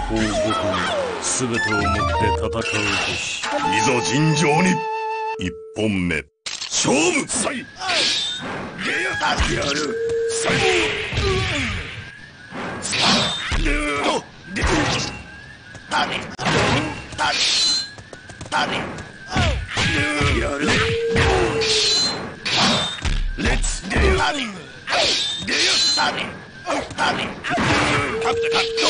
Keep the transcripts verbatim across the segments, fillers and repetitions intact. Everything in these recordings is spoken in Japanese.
法ごとに全てをもって戦うべし。 いざ尋常に一本目勝負。さいやるさいやるレッツゲーゲーカプテカット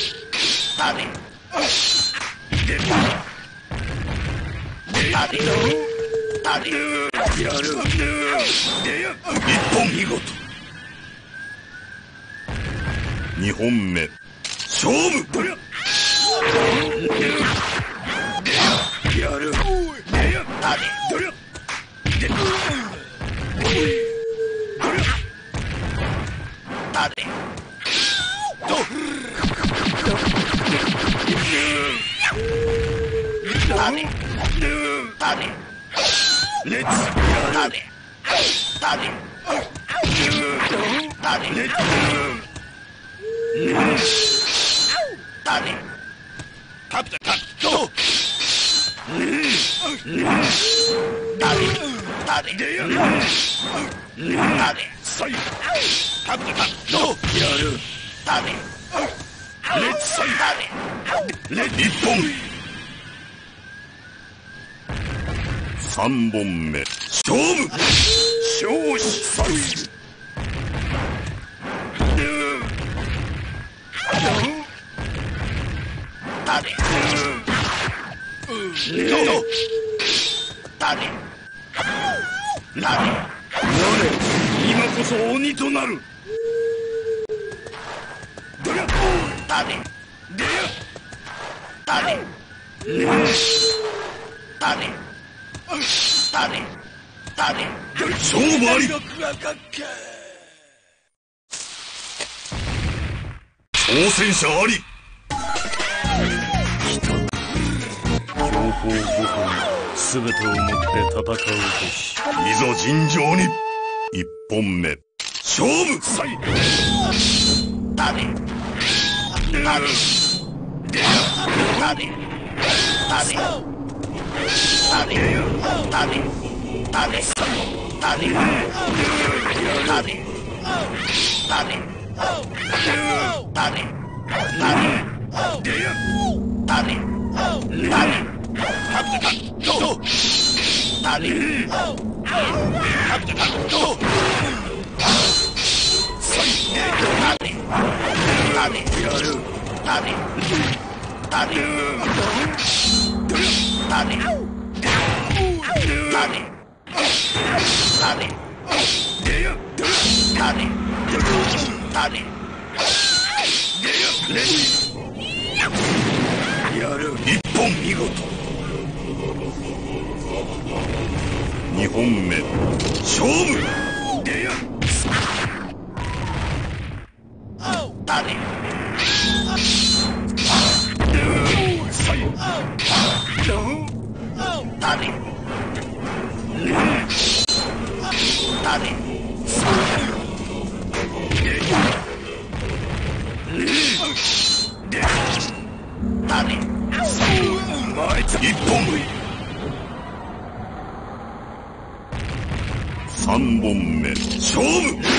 やる一本見事。二本目勝負。どりゃやるどりゃレッツカプテカットサイカプテカットやるレッツサイレッツ一本三本目勝負。勝死サイ今こそ鬼となる。どりゃでや勝負あり。挑戦者あり。 情報ごとに全てをもって戦うべし。 いざ尋常に一本目勝負。さいやる一本見事。二本目勝負。でやさい一本三本目勝負。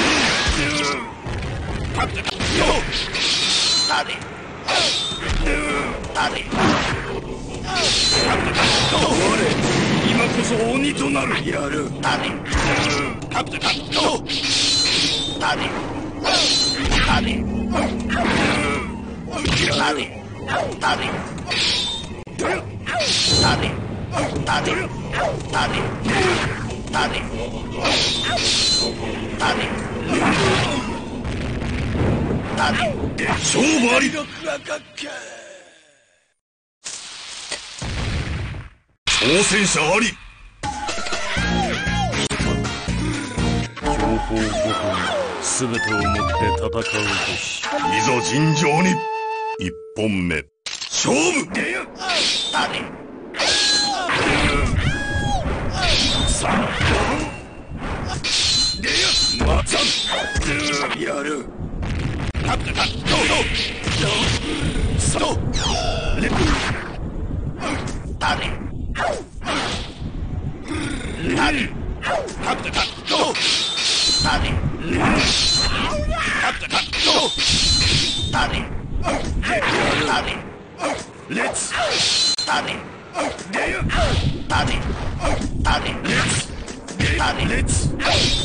今こそ鬼となる。やるカプテカット勝負あり。挑戦者あり。 情報ごとに全てをもって戦うべし。 いざ尋常に一本目勝負。でやまたやるカプテカットサストレッタリタリタプタタッドタリタプタタッドタリタリレッツタリデユタリタリレッツタリレッツ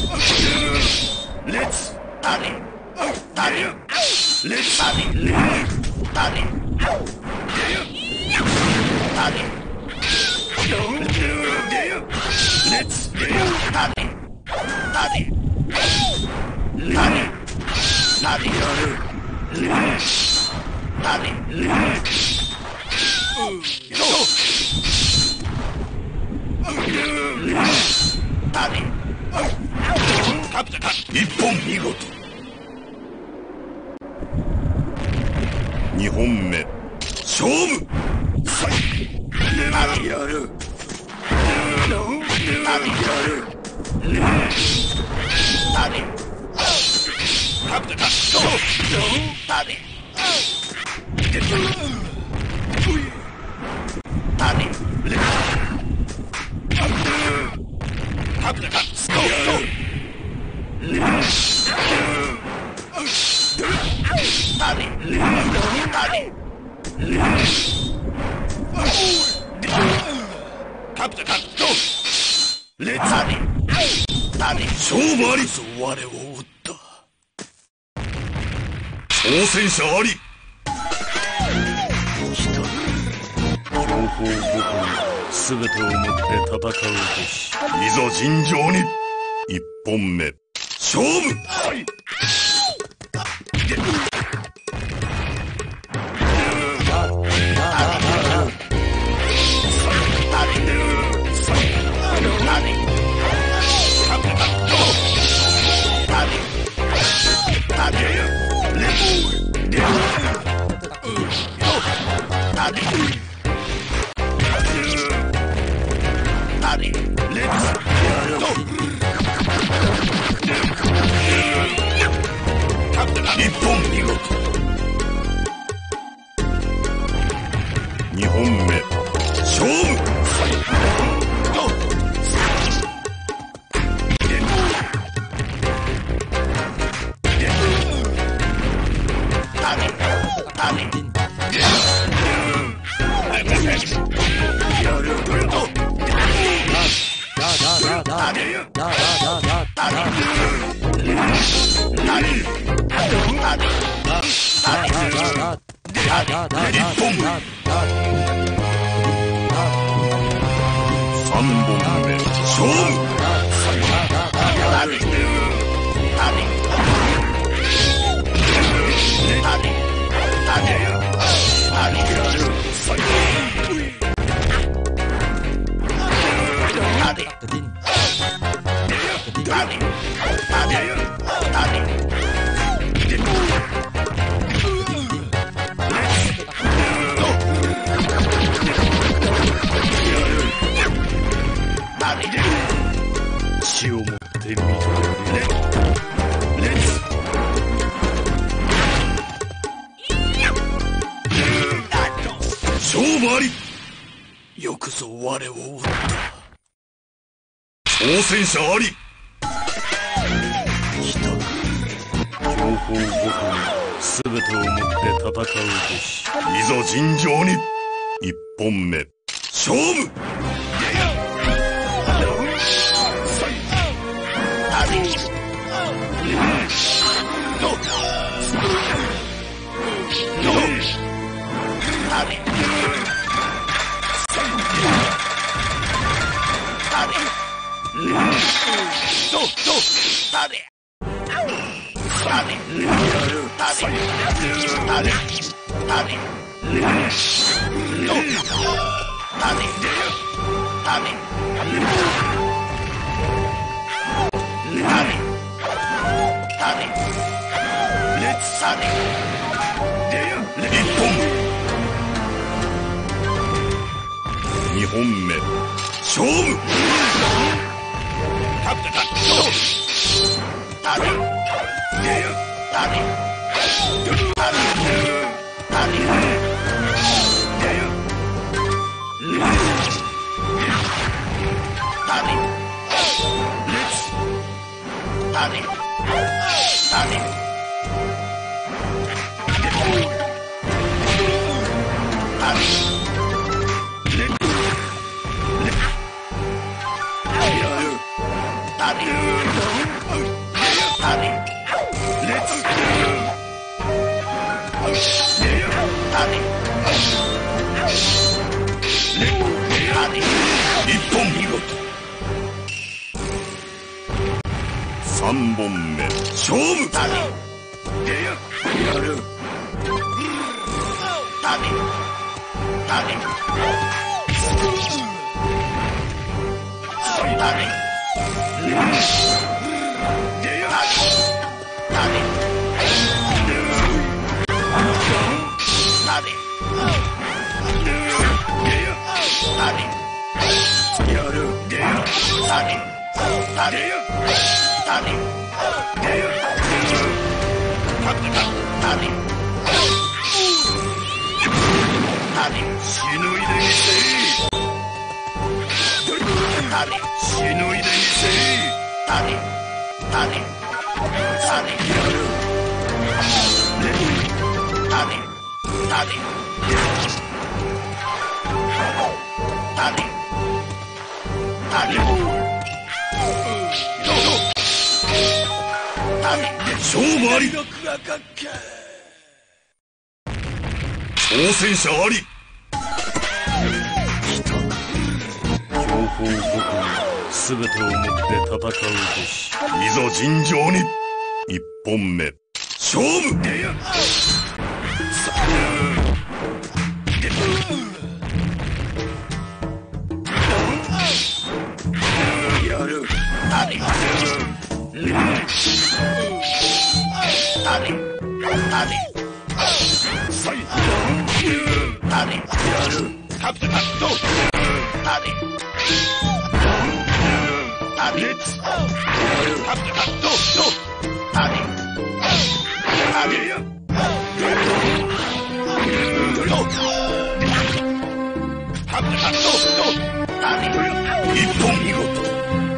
レッツタリタリレッツタリタリデユタリレッツデユタリタリタリタリタリタリカプタカ一本見事二本目勝負タリやるタリやるタリカプタカタリタリカプタカストッタリタリカプタカットレッツタリタリ勝負ありぞ我を撃った挑戦者あり情報ごとに全てをもって戦うべし。 いざ尋常に一本目勝負はい一本見事二本目勝負三本目勝負血を持って認める。 勝負ありよくぞ我を撃った挑戦者あり情報ごとに全てをもって戦うべし。 いざ尋常に一本目勝負二本目勝負カプタカットタリデユタリタリタリさんぼんめ勝負だね。やる。だね。だね。だね。しのいでみせしのいでみせだねだねだねだねだねだねだね勝負あり挑戦者あり情報五分全てをもって戦うべし。 いざ尋常に一本目勝負でややるだねだねだねさいだねやるカプテンカットだねだねカプテンカットだねだねやカプテンカットだね一本見事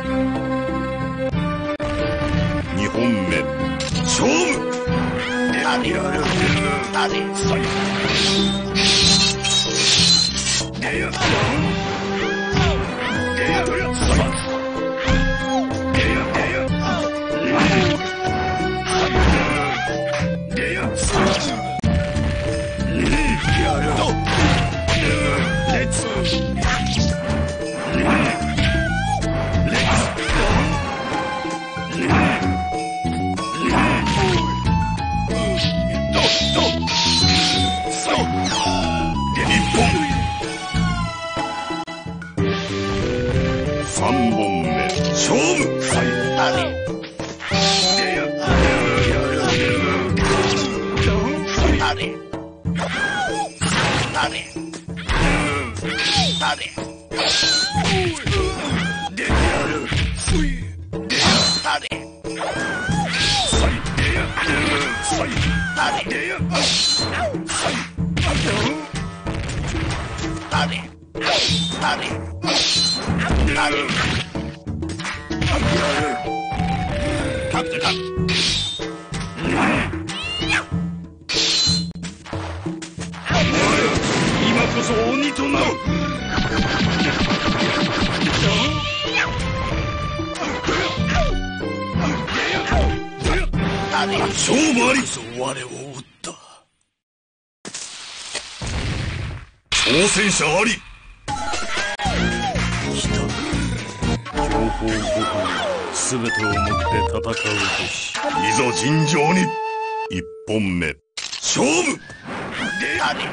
二本目勝負だねやるだねさいでやでやでやさいでやでやでやさいやるとレッツ三本目勝負さいだねでややるだねだねだねでやるでやだねさいでやさいだねでやさいだねだねだねカプテンカ今こそ鬼となる勝負ありぞ我を撃った挑戦者あり情報五分全てをもって戦うべし。 いざ尋常に一本目勝負でだね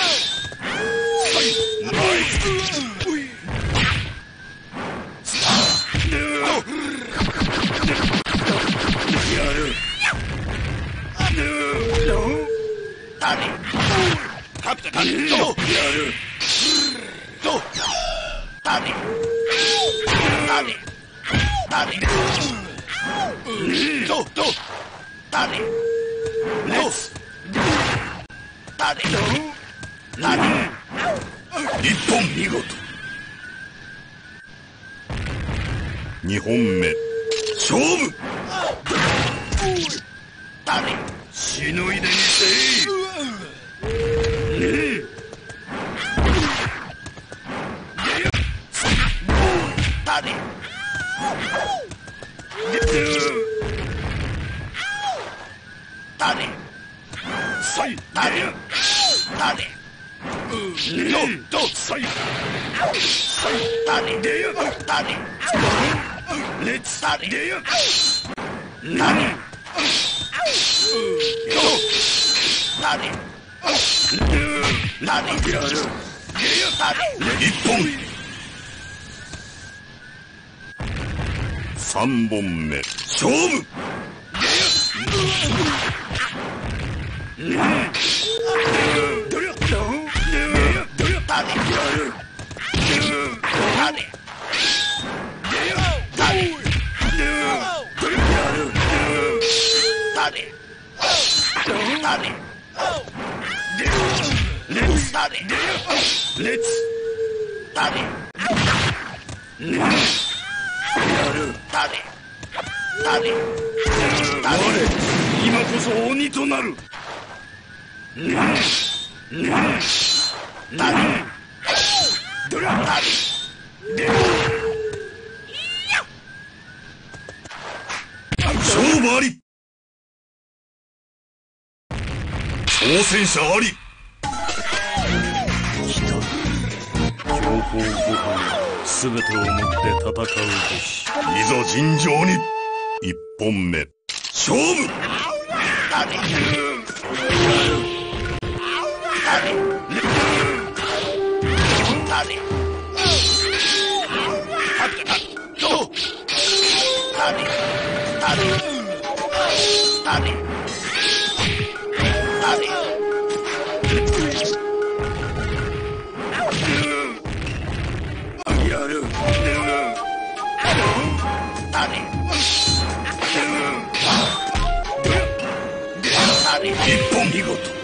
はいナイスやるだねカプテンカットやるとだねだねだねととだねレッツだねだね一本見事二本目勝負誰しのいでみせ。ねえ誰誰さい誰誰どどさいさい誰でや誰レッツ誰でや誰ど誰誰でやる誰一本三本目勝負どりゃどりゃどりゃ誰誰誰誰レッツ誰レッツ誰誰誰誰今こそ鬼となる誰どれ誰勝負あり挑戦者あり情報ご飯すべてをもって戦うべし。 いざ尋常に一本目勝負誰誰誰ど誰誰誰誰やる誰一本見事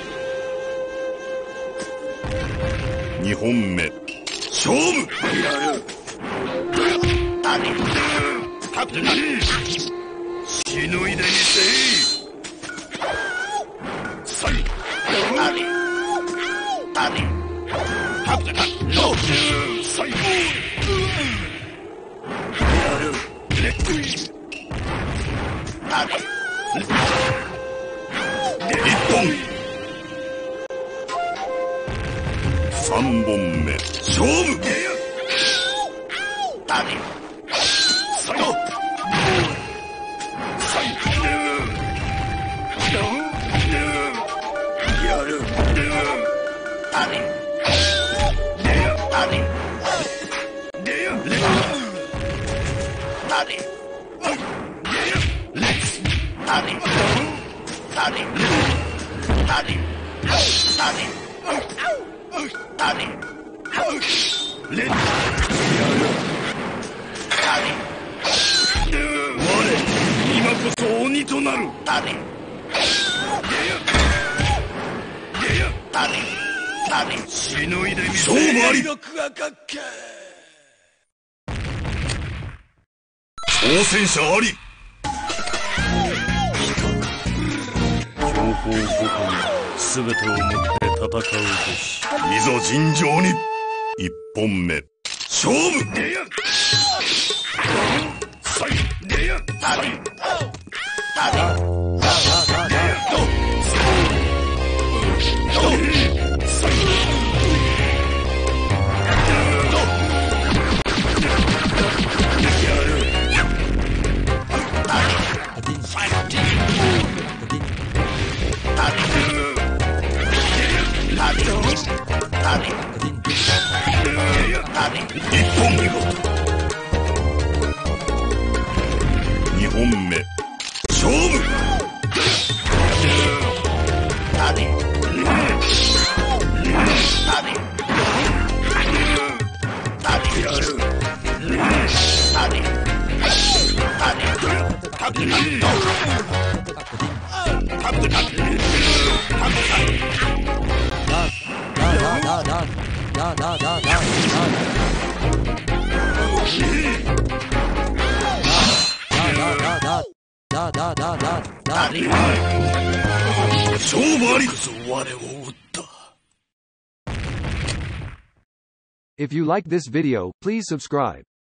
二本目勝負やる誰カプテンしのいでみせさい誰誰カプテンノーさいやるレッ誰一本三本目勝負誰さいさいやる誰誰でや誰レッツ誰誰誰誰誰レッツ誰我今こそ鬼となる誰誰誰しのいでみせ勝負あり挑戦者あり情報ご飯すべてをもって戦うべし。 いざ尋常に一本目勝負でやさいでや誰誰一本見事二本目勝負誰誰誰やる誰誰カプテンカプテンカプテンだだだだだだだだだだだだだ勝負ありこそ我を撃った。 If you like this video, please subscribe.